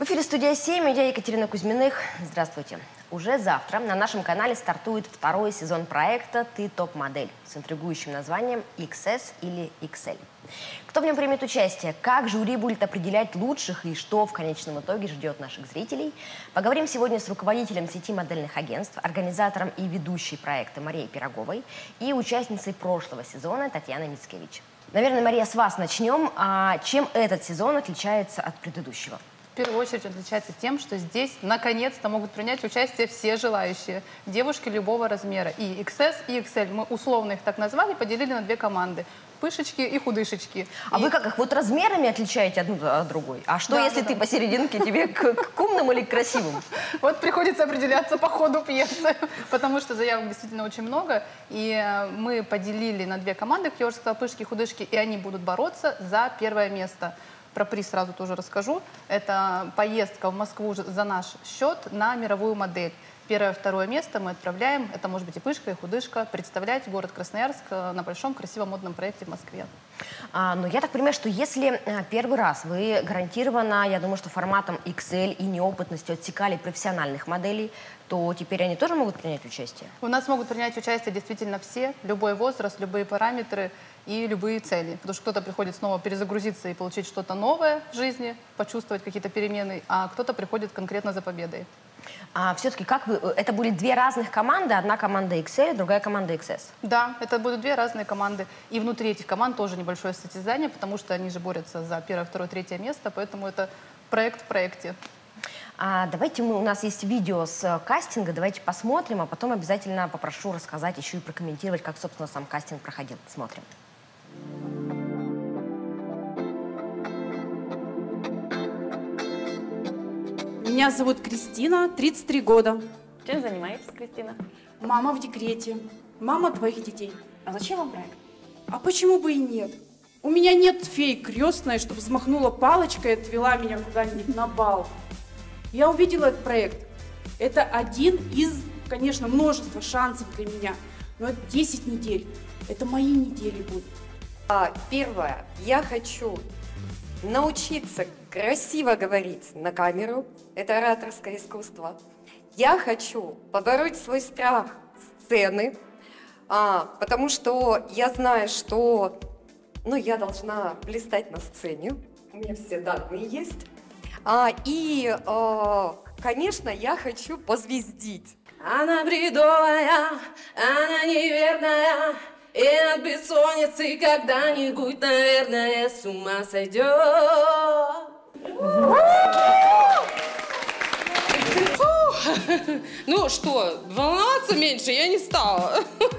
В эфире «Студия 7», я Екатерина Кузьминых. Здравствуйте. Уже завтра на нашем канале стартует второй сезон проекта «Ты топ-модель» с интригующим названием XS или XL. Кто в нем примет участие, как жюри будет определять лучших и что в конечном итоге ждет наших зрителей, поговорим сегодня с руководителем сети модельных агентств, организатором и ведущей проекта Марией Пироговой и участницей прошлого сезона Татьяной Мицкевич. Наверное, Мария, с вас начнем. Чем этот сезон отличается от предыдущего? В первую очередь отличается тем, что здесь наконец-то могут принять участие все желающие. Девушки любого размера. И XS, и XL. Мы условно их так назвали, поделили на две команды. Пышечки и худышечки. А вы как их вот размерами отличаете одну от другой? А что, если ты посерединке, тебе к умным или к красивым? Вот приходится определяться по ходу пьесы, потому что заявок действительно очень много. И мы поделили на две команды, как я уже сказала, пышки и худышки, и они будут бороться за первое место. Про приз сразу тоже расскажу. Это поездка в Москву за наш счет на мировую модель. Первое, второе место мы отправляем, это может быть и пышка, и худышка, представлять город Красноярск на большом красивом модном проекте в Москве. Но я так понимаю, что если первый раз вы гарантированно, я думаю, что форматом XL и неопытностью отсекали профессиональных моделей, то теперь они тоже могут принять участие? У нас могут принять участие действительно все, любой возраст, любые параметры и любые цели. Потому что кто-то приходит снова перезагрузиться и получить что-то новое в жизни, почувствовать какие-то перемены, а кто-то приходит конкретно за победой. Все-таки как вы... Это были две разных команды, одна команда XL, другая команда XS? Да, это будут две разные команды. И внутри этих команд тоже небольшое состязание, потому что они же борются за первое, второе, третье место, поэтому это проект в проекте. Давайте у нас есть видео с кастинга, давайте посмотрим, а потом обязательно попрошу рассказать еще и прокомментировать, как, собственно, сам кастинг проходил. Смотрим. Меня зовут Кристина, 33 года. Чем занимаетесь, Кристина? Мама в декрете. Мама двоих детей. А зачем вам проект? А почему бы и нет? У меня нет феи крестной, чтобы взмахнула палочкой и отвела меня куда-нибудь на бал. Я увидела этот проект. Это один из, конечно, множества шансов для меня. Но это 10 недель. Это мои недели будут. Первое. Я хочу научиться красиво говорить на камеру. Это ораторское искусство. Я хочу побороть свой страх сцены, потому что я знаю, что я должна блистать на сцене. У меня все данные есть. Конечно, я хочу позвездить. Она бредовая, она неверная, и от бессонницы когда-нибудь, наверное, с ума сойдет. Ну что, волноваться меньше я не стала.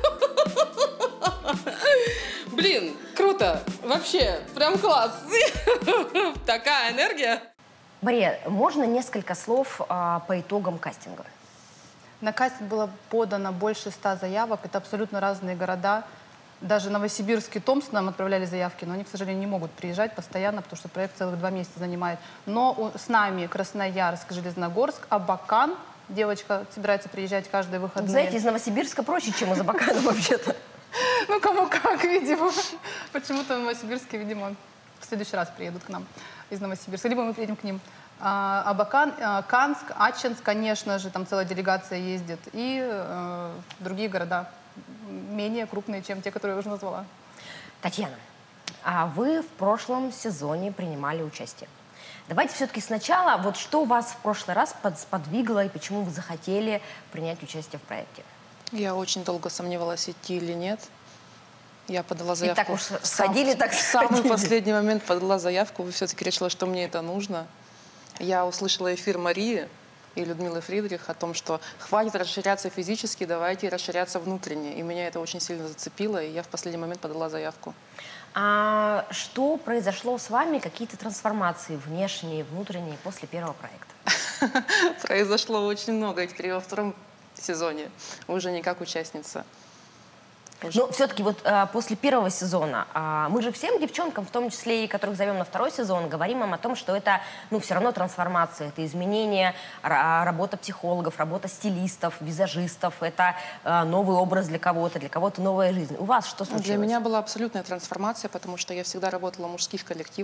Блин, круто. Вообще, прям класс. Такая энергия. Мария, можно несколько слов по итогам кастинга? На кастинг было подано больше 100 заявок. Это абсолютно разные города. Даже Новосибирск и Томск нам отправляли заявки, но они, к сожалению, не могут приезжать постоянно, потому что проект целых 2 месяца занимает. Но с нами Красноярск, Железногорск, Абакан. Девочка собирается приезжать каждые выходные. Знаете, из Новосибирска проще, чем из Абакана вообще-то. Ну, кому как, видимо. Почему-то в Новосибирске, видимо, в следующий раз приедут к нам из Новосибирска. Либо мы приедем к ним. Абакан, Канск, Ачинск, конечно же, там целая делегация ездит. И другие города, менее крупные, чем те, которые я уже назвала. Татьяна, вы в прошлом сезоне принимали участие. Давайте все-таки сначала, вот что вас в прошлый раз сподвигло и почему вы захотели принять участие в проекте? Я очень долго сомневалась, идти или нет. Я подала заявку. И так уж сходили, так в самый последний момент подала заявку, все-таки решила, что мне это нужно. Я услышала эфир Марии и Людмилы Фридрих о том, что хватит расширяться физически, давайте расширяться внутренне. И меня это очень сильно зацепило, и я в последний момент подала заявку. Что произошло с вами, какие-то трансформации внешние, внутренние после первого проекта? Произошло очень много, и теперь я во втором сезоне уже не как участница. Но все-таки вот после первого сезона мы же всем девчонкам, в том числе и которых зовем на второй сезон, говорим им о том, что это, все равно трансформация, это изменение, работа психологов, работа стилистов, визажистов, это новый образ для кого-то новая жизнь. У вас что случилось? Для меня была абсолютная трансформация, потому что я всегда работала в мужских коллективах,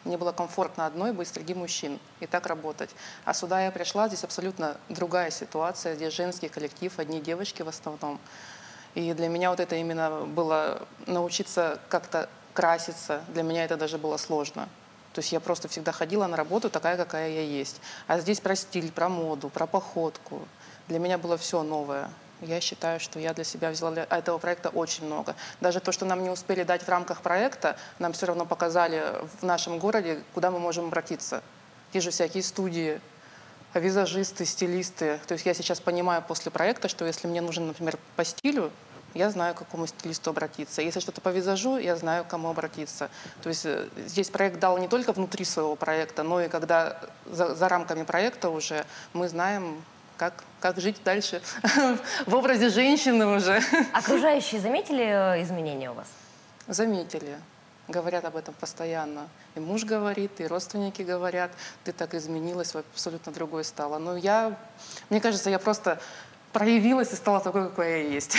Мне было комфортно одной быть среди мужчин и так работать. А сюда я пришла, здесь абсолютно другая ситуация. Здесь женский коллектив, одни девочки в основном. И для меня вот это именно было научиться как-то краситься. Для меня это даже было сложно. То есть я просто всегда ходила на работу такая, какая я есть. А здесь про стиль, про моду, про походку. Для меня было все новое. Я считаю, что я для себя взяла для этого проекта очень много. Даже то, что нам не успели дать в рамках проекта, нам все равно показали в нашем городе, куда мы можем обратиться. Те же всякие студии, визажисты, стилисты. То есть я сейчас понимаю после проекта, что если мне нужен, например, по стилю, я знаю, к какому стилисту обратиться. Если что-то по визажу, я знаю, к кому обратиться. То есть здесь проект дал не только внутри своего проекта, но и когда за рамками проекта уже мы знаем, как жить дальше в образе женщины уже. Окружающие заметили изменения у вас? Заметили. Говорят об этом постоянно. И муж говорит, и родственники говорят, ты так изменилась, абсолютно другой стала. Но мне кажется, я просто проявилась и стала такой, какой я есть.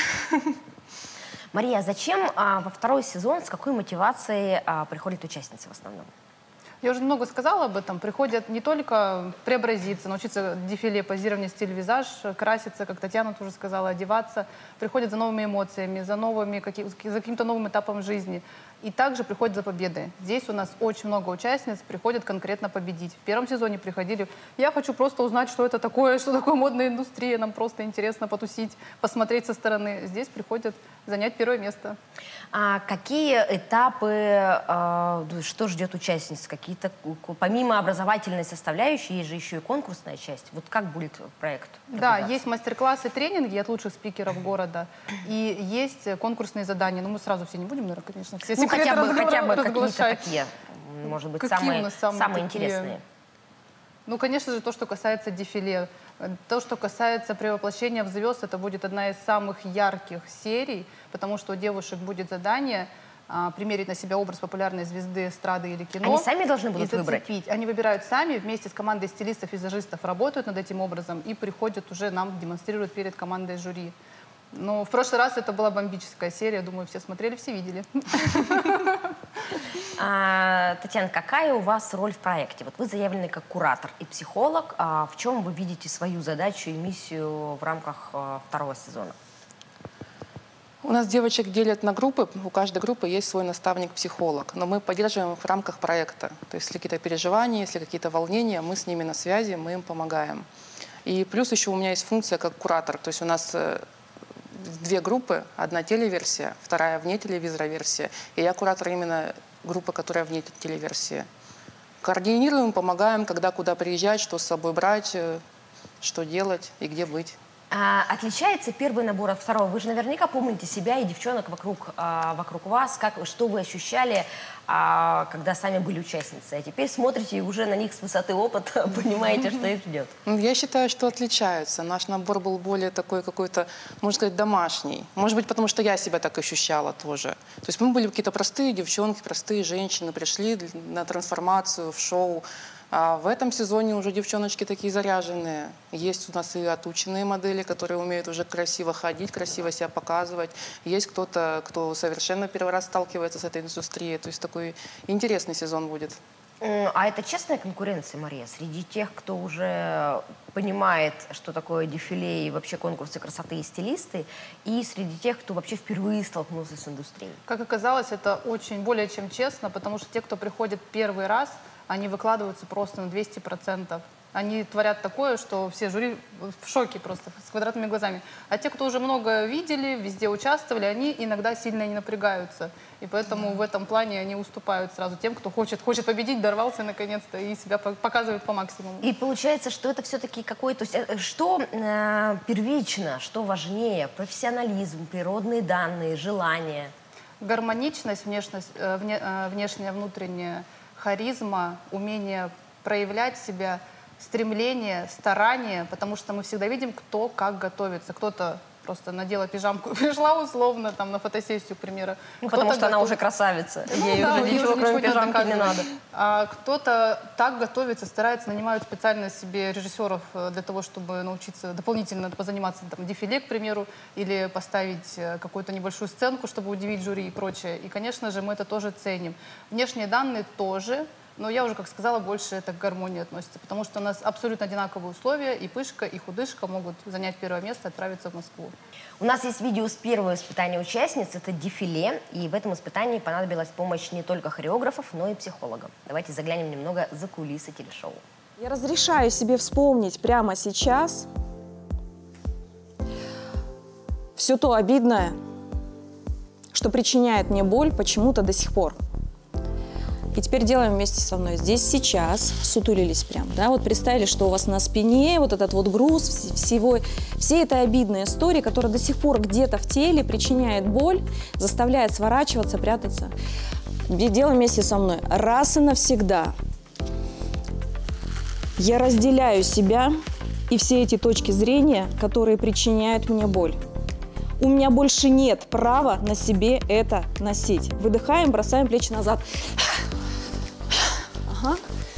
Мария, а зачем во второй сезон, с какой мотивацией приходят участницы в основном? Я уже много сказала об этом. Приходят не только преобразиться, научиться дефиле, позирование, стиль, визаж, краситься, как Татьяна тоже сказала, одеваться. Приходят за новыми эмоциями, за каким-то новым этапом жизни. И также приходят за победой. Здесь у нас очень много участниц приходят конкретно победить. В первом сезоне приходили, я хочу просто узнать, что это такое, что такое модная индустрия, нам просто интересно потусить, посмотреть со стороны. Здесь приходят занять первое место. А какие этапы, что ждет участниц? Какие-то, помимо образовательной составляющей, есть же еще и конкурсная часть. Вот как будет проект? Да, есть мастер-классы, тренинги от лучших спикеров города. И есть конкурсные задания. Ну, мы сразу все не будем, наверное, конечно, все Ну, хотя бы какие-то разглашать. такие, может быть, Какие у самые нас самые интересные. Ну, конечно же, то, что касается дефиле. То, что касается превоплощения в звезд, это будет одна из самых ярких серий, потому что у девушек будет задание примерить на себя образ популярной звезды эстрады или кино. Они сами должны будут и выбрать? зацепить. Они выбирают сами, вместе с командой стилистов, визажистов работают над этим образом и приходят уже нам демонстрируют перед командой жюри. Ну, в прошлый раз это была бомбическая серия, думаю, все смотрели, все видели. Татьяна, какая у вас роль в проекте? Вот вы заявлены как куратор и психолог. В чем вы видите свою задачу и миссию в рамках второго сезона? У нас девочек делят на группы, у каждой группы есть свой наставник-психолог, но мы поддерживаем их в рамках проекта. То есть если какие-то переживания, если какие-то волнения, мы с ними на связи, мы им помогаем. И плюс еще у меня есть функция как куратор, то есть у нас две группы, одна телеверсия, вторая вне телевизора версия, и я куратор именно группы, которая вне телеверсии. Координируем, помогаем, когда куда приезжать, что с собой брать, что делать и где быть. Отличается первый набор от второго? Вы же наверняка помните себя и девчонок вокруг вас, что вы ощущали, когда сами были участницей. А теперь смотрите и уже на них с высоты опыта понимаете, что их ждет. Я считаю, что отличаются. Наш набор был более такой какой-то, можно сказать, домашний. Может быть, потому что я себя так ощущала тоже. То есть мы были какие-то простые девчонки, простые женщины, пришли на трансформацию в шоу. А в этом сезоне уже девчоночки такие заряженные. Есть у нас и отученные модели, которые умеют уже красиво ходить, красиво себя показывать. Есть кто-то, кто совершенно первый раз сталкивается с этой индустрией. То есть такой интересный сезон будет. А это честная конкуренция, Мария, среди тех, кто уже понимает, что такое дефиле и вообще конкурсы красоты и стилисты, и среди тех, кто вообще впервые столкнулся с индустрией? Как оказалось, это очень более чем честно, потому что те, кто приходит первый раз, они выкладываются просто на 200%. Они творят такое, что все жюри в шоке просто, с квадратными глазами. А те, кто уже много видели, везде участвовали, они иногда сильно не напрягаются. И поэтому в этом плане они уступают сразу тем, кто хочет победить, дорвался наконец-то и себя показывает по максимуму. И получается, что это все-таки какой-то... Что первично, что важнее? Профессионализм, природные данные, желания? Гармоничность, внешняя, внутренняя, харизма, умение проявлять себя, стремление, старание, потому что мы всегда видим, кто как готовится. Кто-то просто надела пижамку и пришла условно там, на фотосессию, к примеру. Ну, потому что она уже красавица. Ей уже ничего, кроме пижамки, не надо. А кто-то так готовится, старается, нанимают специально себе режиссеров для того, чтобы научиться дополнительно позаниматься там, дефиле, к примеру, или поставить какую-то небольшую сценку, чтобы удивить жюри и прочее. И, конечно же, мы это тоже ценим. Внешние данные тоже. Но я уже, как сказала, больше это к гармонии относится, потому что у нас абсолютно одинаковые условия, и пышка, и худышка могут занять первое место и отправиться в Москву. У нас есть видео с первого испытания участниц, это дефиле, и в этом испытании понадобилась помощь не только хореографов, но и психологов. Давайте заглянем немного за кулисы телешоу. Я разрешаю себе вспомнить прямо сейчас все то обидное, что причиняет мне боль почему-то до сих пор. И теперь делаем вместе со мной. Здесь сейчас сутулились прям, да, вот представили, что у вас на спине вот этот вот груз всей этой обидной истории, которая до сих пор где-то в теле причиняет боль, заставляет сворачиваться, прятаться. Делаем вместе со мной. Раз и навсегда я разделяю себя и все эти точки зрения, которые причиняют мне боль. У меня больше нет права на себе это носить. Выдыхаем, бросаем плечи назад. Ага.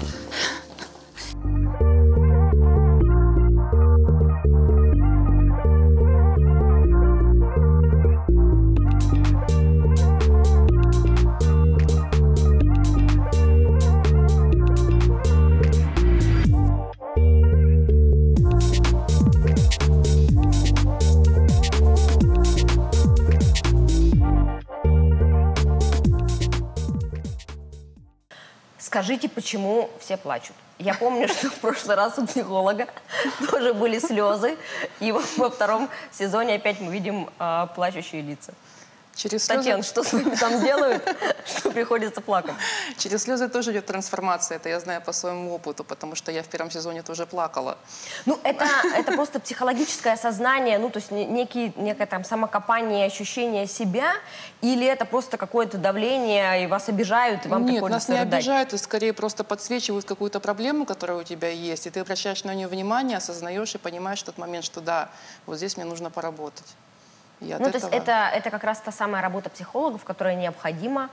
Скажите, почему все плачут? Я помню, что в прошлый раз у психолога тоже были слезы, и во втором сезоне опять мы видим плачущие лица. Через слезы... Татьяна, что с вами там делают, что приходится плакать? Через слезы тоже идет трансформация, это я знаю по своему опыту, потому что я в первом сезоне тоже плакала. Ну, это просто психологическое осознание, ну, то есть некое там самокопание, ощущение себя, или это просто какое-то давление, и вас обижают, и вам Нет, приходится нас не рыдать? обижают, и скорее просто подсвечивают какую-то проблему, которая у тебя есть, и ты обращаешь на нее внимание, осознаешь и понимаешь в тот момент, что да, вот здесь мне нужно поработать. Ну, то есть это как раз та самая работа психологов, которая необходима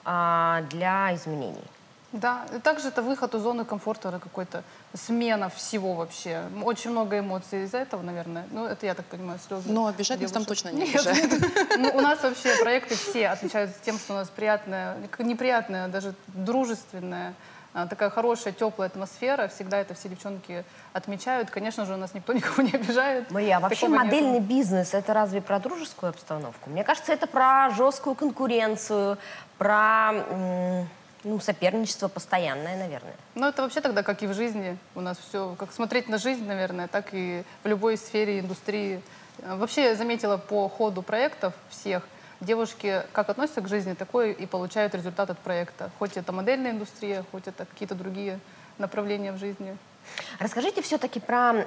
для изменений. Да, и также это выход из зоны комфорта, какой-то смена всего вообще. Очень много эмоций из-за этого, наверное. Ну, это я так понимаю, слезы. Но обижать нас там точно не Нет. обижают. Ну, у нас вообще проекты все отличаются тем, что у нас приятная, неприятная, даже дружественная, такая хорошая, теплая атмосфера. Всегда это все девчонки отмечают. Конечно же, у нас никто никого не обижает. Мария, а вообще Такого модельный нету. бизнес — это разве про дружескую обстановку? Мне кажется, это про жесткую конкуренцию, про соперничество постоянное, наверное. Ну, это вообще тогда, как и в жизни. У нас все, как смотреть на жизнь, наверное, так и в любой сфере индустрии. Вообще, я заметила по ходу проектов всех, девушки как относятся к жизни, такой и получают результат от проекта. Хоть это модельная индустрия, хоть это какие-то другие направления в жизни. Расскажите все-таки про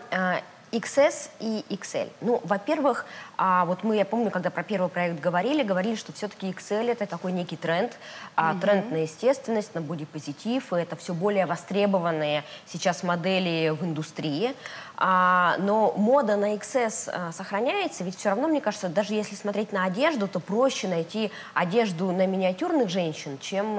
XS и XL. Ну, во-первых, вот я помню, когда про первый проект говорили, что все-таки XL — это такой некий тренд, тренд на естественность, на бодипозитив, и это все более востребованные сейчас модели в индустрии. Но мода на XS сохраняется, ведь все равно, мне кажется, даже если смотреть на одежду, то проще найти одежду на миниатюрных женщин, чем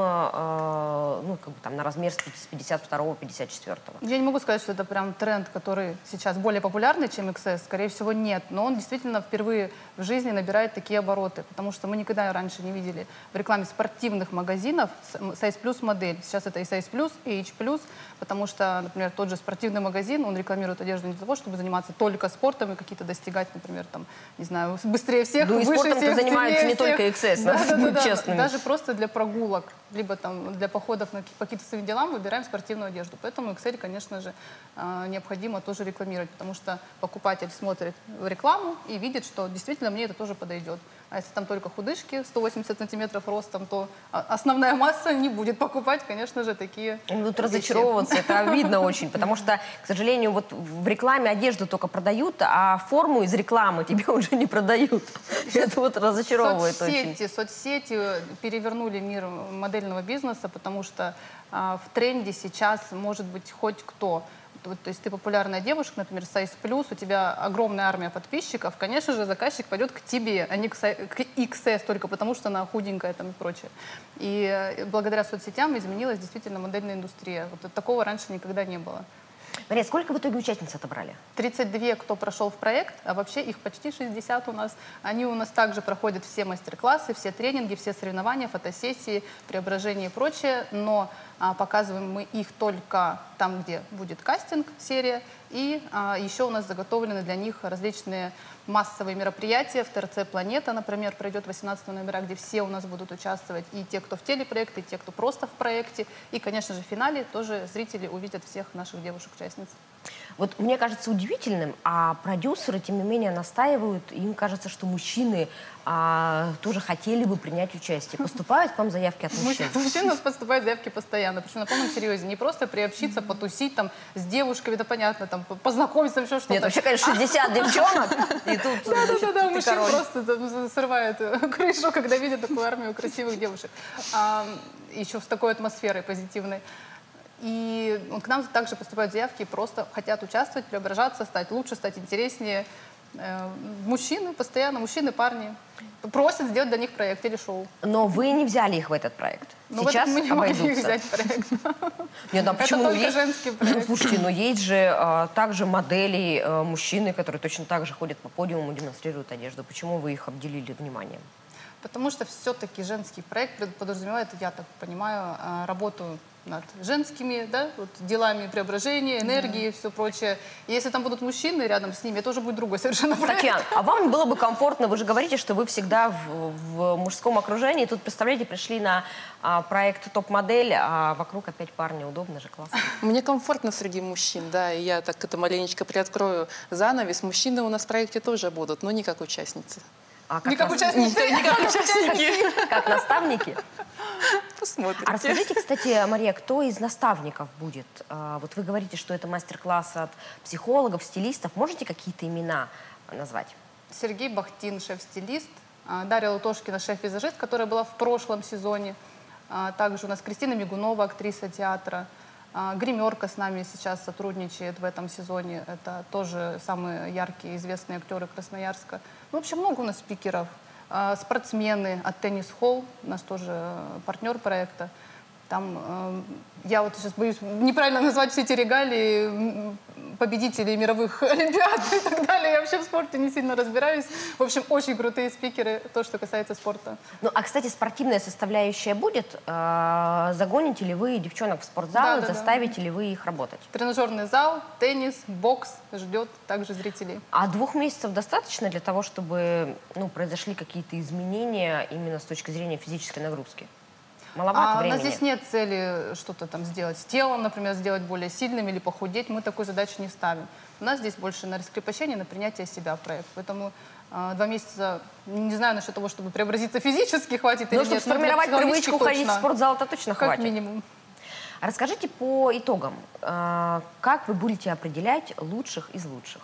на размер с 52-го, 54-го. Я не могу сказать, что это прям тренд, который сейчас более популярный, чем XS. Скорее всего, нет. Но он действительно впервые в жизни набирает такие обороты, потому что мы никогда раньше не видели в рекламе спортивных магазинов Size Plus модель. Сейчас это и Size Plus, и H Plus, потому что, например, тот же спортивный магазин, он рекламирует одежду не для того, чтобы заниматься только спортом и какие-то достигать, например, там, не знаю, быстрее всех, Ну и выше спортом всех, занимаются сильнее не всех. только XS, надо быть честными. Даже просто для прогулок, либо там для походов по каким-то своим делам выбираем спортивную одежду. Поэтому XL, конечно же, необходимо тоже рекламировать, потому что покупатель смотрит в рекламу и видит, что действительно мне это тоже подойдет. А если там только худышки, 180 сантиметров ростом, то основная масса не будет покупать, конечно же, такие Будут вещи. разочаровываться, это видно очень, потому что, к сожалению, вот в рекламе одежду только продают, а форму из рекламы тебе уже не продают. Это вот разочаровывает очень. Соцсети перевернули мир модельного бизнеса, потому что в тренде сейчас может быть хоть кто. То есть ты популярная девушка, например, Size Plus, у тебя огромная армия подписчиков, конечно же, заказчик пойдет к тебе, а не к XS, только потому что она худенькая там и прочее. И благодаря соцсетям изменилась действительно модельная индустрия. Вот такого раньше никогда не было. Мария, сколько в итоге участниц отобрали? 32, кто прошел в проект, а вообще их почти 60 у нас. Они у нас также проходят все мастер-классы, все тренинги, все соревнования, фотосессии, преображения и прочее. Но показываем мы их только там, где будет кастинг, серия. И еще у нас заготовлены для них различные массовые мероприятия. В ТРЦ «Планета», например, пройдет 18 ноября, где все у нас будут участвовать. И те, кто в телепроекте, и те, кто просто в проекте. И, конечно же, в финале тоже зрители увидят всех наших девушек-участниц. Вот мне кажется удивительным, а продюсеры, тем не менее, настаивают, им кажется, что мужчины тоже хотели бы принять участие. Поступают к вам заявки от мужчин? Мужчин у нас поступают заявки постоянно, причем на полном серьезе. Не просто приобщиться, потусить там с девушками, да понятно, там познакомиться, еще что-то. Нет, вообще, конечно, 60 девчонок, и тут, Да, мужчин король. просто там срывает крышу, когда видят такую армию красивых девушек. Еще с такой атмосферой позитивной. И к нам также поступают заявки, просто хотят участвовать, преображаться, стать лучше, стать интереснее. Мужчины постоянно, мужчины, парни просят сделать для них проект или шоу. Но вы не взяли их в этот проект. Но Сейчас мы не могли их обойдутся. взять в проект. Нет, ну, почему? Это только Есть... женский Ну, проект. слушайте, но есть же также модели, мужчины, которые точно так же ходят по подиуму, демонстрируют одежду. Почему вы их обделили вниманием? Потому что все-таки женский проект подразумевает, я так понимаю, работу над женскими, да, вот, делами преображения, энергии и все прочее. И если там будут мужчины рядом с ними, это уже будет другой совершенно проект. Татьяна, а вам было бы комфортно, вы же говорите, что вы всегда в мужском окружении. Тут, представляете, пришли на проект «Топ-модель», а вокруг опять парни. Удобно же, классно. Мне комфортно среди мужчин, да, и я так это маленечко приоткрою занавес. Мужчины у нас в проекте тоже будут, но не как участницы. А Не как участницы, Не как участники. Как наставники? Посмотрите. А расскажите, кстати, Мария, кто из наставников будет? Вот вы говорите, что это мастер-класс от психологов, стилистов. Можете какие-то имена назвать? Сергей Бахтин, шеф-стилист, Дарья Лутошкина, шеф-визажист, которая была в прошлом сезоне. Также у нас Кристина Мигунова, актриса театра. Гримерка с нами сейчас сотрудничает в этом сезоне. Это тоже самые яркие, известные актеры Красноярска. Ну, в общем, много у нас спикеров. Спортсмены от Tennis Hall, наш тоже партнер проекта. Там, я вот сейчас боюсь неправильно назвать все эти регалии, победителей мировых олимпиад и так далее. Я вообще в спорте не сильно разбираюсь. В общем, очень крутые спикеры, то, что касается спорта. Ну, а, кстати, спортивная составляющая будет? Загоните ли вы девчонок в спортзал, Да. заставите ли вы их работать? Тренажерный зал, теннис, бокс ждет также зрителей. А 2 месяцев достаточно для того, чтобы произошли какие-то изменения именно с точки зрения физической нагрузки? Маловато У времени? нас здесь нет цели что-то там сделать с телом, например, сделать более сильным или похудеть. Мы такой задачи не ставим. У нас здесь больше на раскрепощение, на принятие себя в проект. Поэтому 2 месяца, не знаю насчет того, чтобы преобразиться физически, хватит или Ну, чтобы нет. но для сформировать психологически привычку ходить в точно. спортзал, это точно Как хватит. минимум. Расскажите по итогам, как вы будете определять лучших из лучших?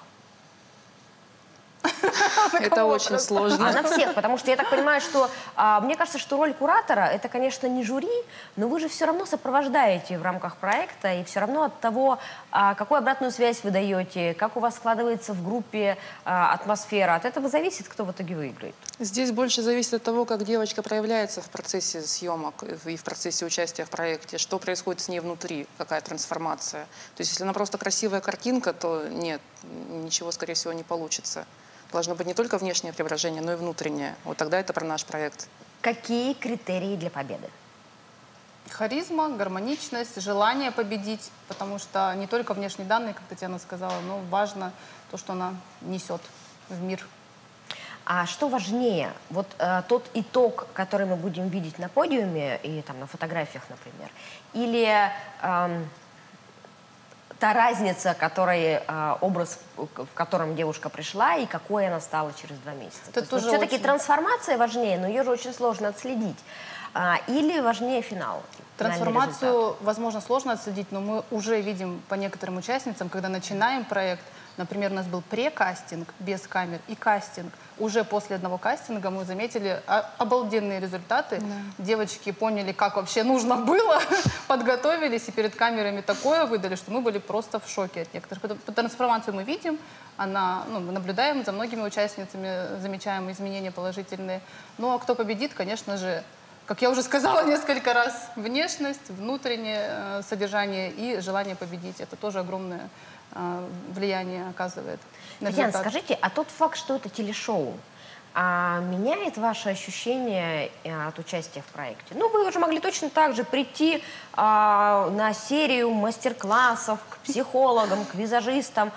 Это очень сложно. А на всех, потому что я так понимаю, что мне кажется, что роль куратора это, конечно, не жюри, но вы же все равно сопровождаете в рамках проекта, и все равно от того, какую обратную связь вы даете, как у вас складывается в группе атмосфера, от этого зависит, кто в итоге выиграет. Здесь больше зависит от того, как девочка проявляется в процессе съемок и в процессе участия в проекте, что происходит с ней внутри, какая трансформация. То есть если она просто красивая картинка, то нет, ничего, скорее всего, не получится. Должно быть не только внешнее преображение, но и внутреннее. Вот тогда это про наш проект. Какие критерии для победы? Харизма, гармоничность, желание победить, потому что не только внешние данные, как Татьяна сказала, но важно то, что она несет в мир. А что важнее, вот тот итог, который мы будем видеть на подиуме и там на фотографиях, например, или та разница, образ, в котором девушка пришла и какой она стала через 2 месяца? Все-таки трансформация важнее, но ее же очень сложно отследить. Или важнее финал? Трансформацию, возможно, сложно отследить, но мы уже видим по некоторым участницам, когда начинаем проект, например, у нас был прекастинг без камер и кастинг. Уже после одного кастинга мы заметили обалденные результаты. Да. Девочки поняли, как вообще нужно было, подготовились и перед камерами такое выдали, что мы были просто в шоке от некоторых. Трансформацию мы видим, мы наблюдаем за многими участницами, замечаем изменения положительные. Ну а кто победит, конечно же, как я уже сказала несколько раз, внешность, внутреннее содержание и желание победить. Это тоже огромное влияние оказывает на Татьяна, результат. скажите, а тот факт, что это телешоу, меняет ваше ощущение от участия в проекте? Ну, вы уже могли точно так же прийти на серию мастер-классов к психологам, к визажистам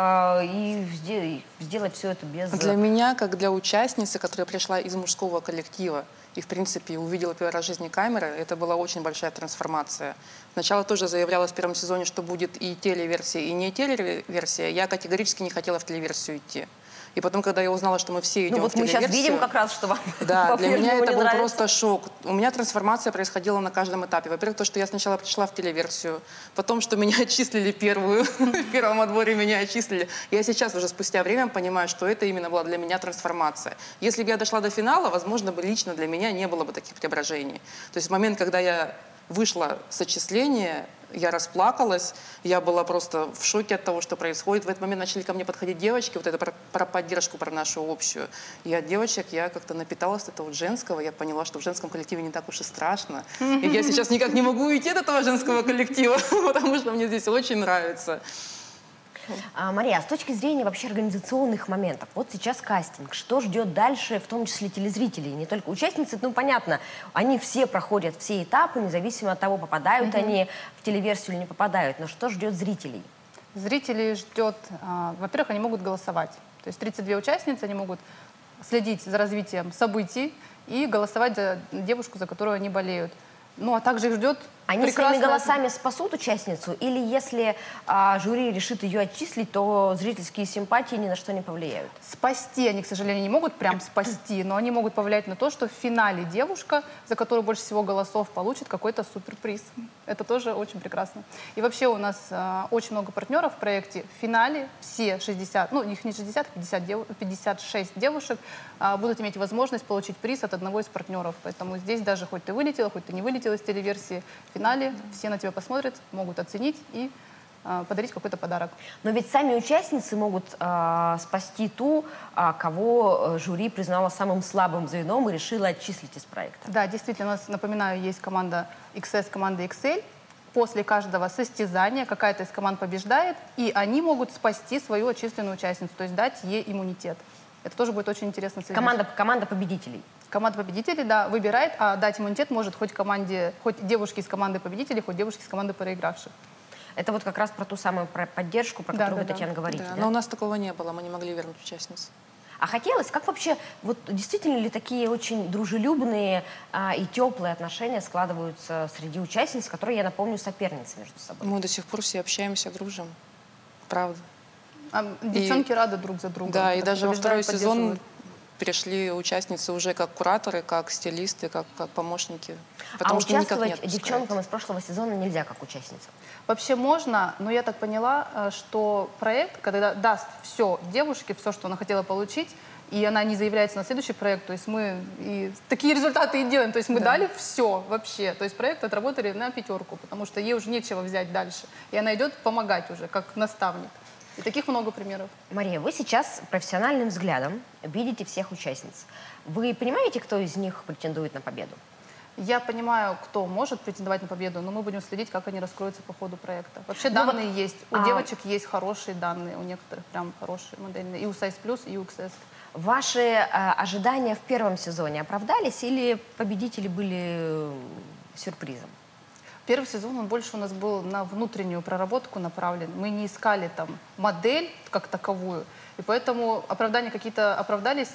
и сделать все это без... Для меня, как для участницы, которая пришла из мужского коллектива и, в принципе, увидела первый раз в жизни камеры, это была очень большая трансформация. Сначала тоже заявлялось в первом сезоне, что будет и телеверсия, и не телеверсия. Я категорически не хотела в телеверсию идти. И потом, когда я узнала, что мы все идем Ну вот в мы телеверсию... сейчас видим как раз, что вам Да, для меня по-прежнему это не был нравится. просто шок. У меня трансформация происходила на каждом этапе. Во-первых, то, что я сначала пришла в телеверсию, потом, что меня отчислили первую, в первом отборе меня отчислили. Я сейчас уже спустя время понимаю, что это именно была для меня трансформация. Если бы я дошла до финала, возможно, бы лично для меня не было бы таких преображений. То есть в момент, когда я вышла с отчисления, я расплакалась, я была просто в шоке от того, что происходит. В этот момент начали ко мне подходить девочки, вот это про поддержку, про нашу общую. И от девочек я как-то напиталась от этого женского, я поняла, что в женском коллективе не так уж и страшно. И я сейчас никак не могу уйти от этого женского коллектива, потому что мне здесь очень нравится. Мария, а с точки зрения вообще организационных моментов, вот сейчас кастинг, что ждет дальше, в том числе телезрителей, не только участницы, ну понятно, они все проходят все этапы, независимо от того, попадают они в телеверсию или не попадают, но что ждет зрителей? Зрителей ждет, во-первых, они могут голосовать. То есть 32 участницы, они могут следить за развитием событий и голосовать за девушку, за которую они болеют. Ну, а также их ждет Они прекрасная... своими голосами спасут участницу? Или если жюри решит ее отчислить, то зрительские симпатии ни на что не повлияют? Спасти они, к сожалению, не могут прям спасти, но они могут повлиять на то, что в финале девушка, за которую больше всего голосов, получит какой-то суперприз. Это тоже очень прекрасно. И вообще у нас очень много партнеров в проекте. В финале все 60, ну их не 60, а 56 девушек будут иметь возможность получить приз от одного из партнеров. Поэтому здесь даже хоть ты вылетела, хоть ты не вылетела из телеверсии, в финале все на тебя посмотрят, могут оценить и подарить какой-то подарок. Но ведь сами участницы могут спасти ту, кого жюри признало самым слабым звеном и решило отчислить из проекта. Да, действительно, у нас, напоминаю, есть команда XS, команда XL. После каждого состязания какая-то из команд побеждает, и они могут спасти свою отчисленную участницу, то есть дать ей иммунитет. Это тоже будет очень интересно следить. Команда победителей. Команда победителей, да, выбирает, а дать иммунитет может хоть девушке из команды победителей, хоть девушке из команды проигравших. Это вот как раз про ту самую поддержку, про которую вы, Татьяна, говорите. Да, Да? но у нас такого не было, мы не могли вернуть участниц. А хотелось, как вообще, вот действительно ли такие очень дружелюбные и теплые отношения складываются среди участниц, которые, я напомню, соперницы между собой? Мы до сих пор все общаемся, дружим. Правда. Девчонки рады друг за друга. Да, и Когда даже во побеждают, второй сезон поддерживают. пришли участницы уже как кураторы, как стилисты, как помощники. А Потому что никак не участвовать отпускают. девчонкам из прошлого сезона нельзя как участница? Вообще можно, но я так поняла, что проект, когда даст все девушке, все, что она хотела получить, и она не заявляется на следующий проект, то есть мы и такие результаты и делаем, то есть мы дали все вообще, то есть проект отработали на 5, потому что ей уже нечего взять дальше, и она идет помогать уже, как наставник. И таких много примеров. Мария, вы сейчас профессиональным взглядом видите всех участниц. Вы понимаете, кто из них претендует на победу? Я понимаю, кто может претендовать на победу, но мы будем следить, как они раскроются по ходу проекта. Вообще Ну данные вот, есть. У девочек есть хорошие данные, у некоторых прям хорошие модельные. И у Size Plus, и у XS. Ваши ожидания в первом сезоне оправдались или победители были сюрпризом? Первый сезон, он больше у нас был на внутреннюю проработку направлен. Мы не искали там модель как таковую. И поэтому ожидания какие-то оправдались,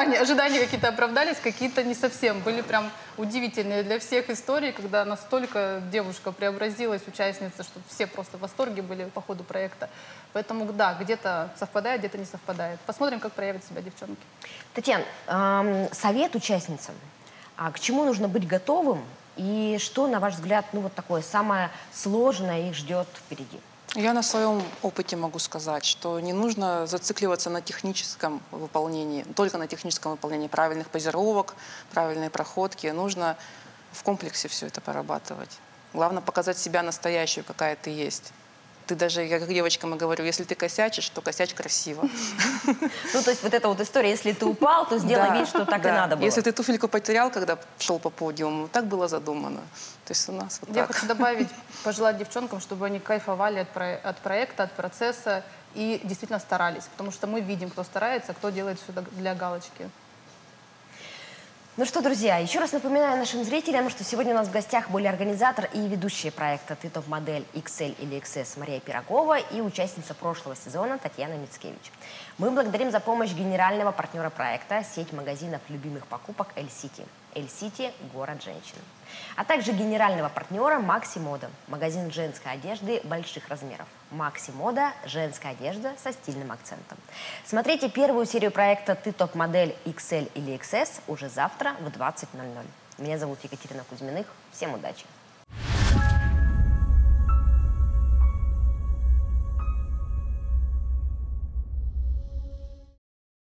какие-то не совсем. Были прям удивительные для всех истории, когда настолько девушка преобразилась, участница, что все просто в восторге были по ходу проекта. Поэтому, да, где-то совпадает, где-то не совпадает. Посмотрим, как проявят себя девчонки. Татьяна, совет участницам. К чему нужно быть готовым и что, на ваш взгляд, ну вот такое самое сложное их ждет впереди? Я на своем опыте могу сказать, что не нужно зацикливаться на техническом выполнении, только на техническом выполнении правильных позировок, правильной проходки. Нужно в комплексе все это прорабатывать. Главное показать себя настоящую, какая ты есть. ты даже, я как девочкам и говорю, если ты косячишь, то косячь красиво. Ну, то есть вот эта вот история, если ты упал, то сделай вид, что так и надо было. Если ты туфельку потерял, когда шел по подиуму, так было задумано. То есть у нас вот Я так. хочу добавить, пожелать девчонкам, чтобы они кайфовали от проекта, от процесса и действительно старались. Потому что мы видим, кто старается, а кто делает все для галочки. Ну что, друзья, еще раз напоминаю нашим зрителям, что сегодня у нас в гостях были организатор и ведущая проекта «Ты топ-модель XL или XS» Мария Пирогова и участница прошлого сезона Татьяна Мицкевич. Мы благодарим за помощь генерального партнера проекта, сеть магазинов любимых покупок «Эль-Сити». «Эль-Сити» – город женщин. А также генерального партнера «Макси Мода», магазин женской одежды больших размеров. «Макси Мода» – женская одежда со стильным акцентом. Смотрите первую серию проекта «Ты топ-модель XL или XS» уже завтра в 20:00. Меня зовут Екатерина Кузьминых. Всем удачи!